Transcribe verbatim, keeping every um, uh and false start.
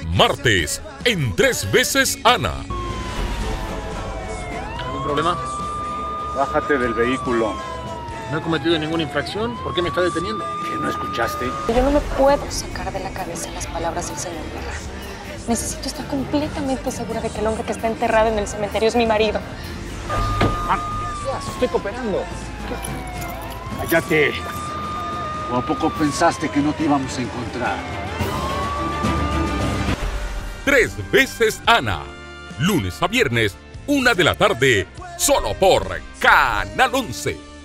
Martes, en Tres Veces Ana. ¿Algún problema? Bájate del vehículo. No he cometido ninguna infracción. ¿Por qué me está deteniendo? ¿Que no escuchaste? Yo no me puedo sacar de la cabeza las palabras del señor Guerra. Necesito estar completamente segura de que el hombre que está enterrado en el cementerio es mi marido. ¿Qué? Estoy cooperando. ¡Cállate! ¿O a poco pensaste que no te íbamos a encontrar? Tres Veces Ana. Lunes a viernes, una de la tarde, solo por Canal once.